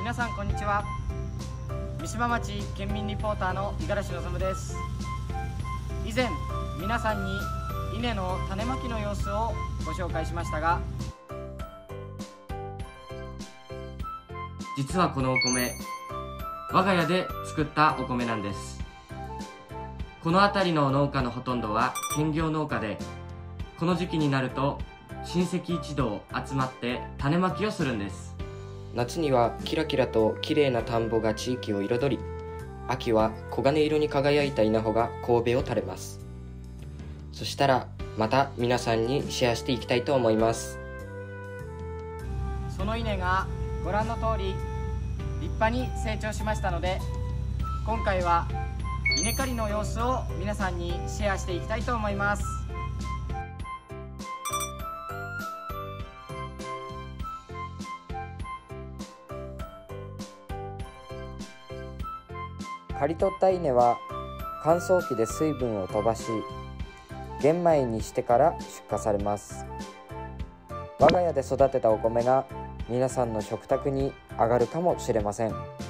皆さんこんにちは。三島町県民リポーターの五十嵐望です。以前皆さんに稲の種まきの様子をご紹介しましたが、実はこのお米、我が家で作ったお米なんです。この辺りの農家のほとんどは兼業農家で、この時期になると親戚一同集まって種まきをするんです。 夏にはキラキラと綺麗な田んぼが地域を彩り、秋は黄金色に輝いた稲穂が神戸を垂れます。そしたらまた皆さんにシェアしていきたいと思います。 その稲がご覧の通り立派に成長しましたので、今回は稲刈りの様子を皆さんにシェアしていきたいと思います。 刈り取った稲は乾燥機で水分を飛ばし、玄米にしてから出荷されます。我が家で育てたお米が皆さんの食卓に上がるかもしれません。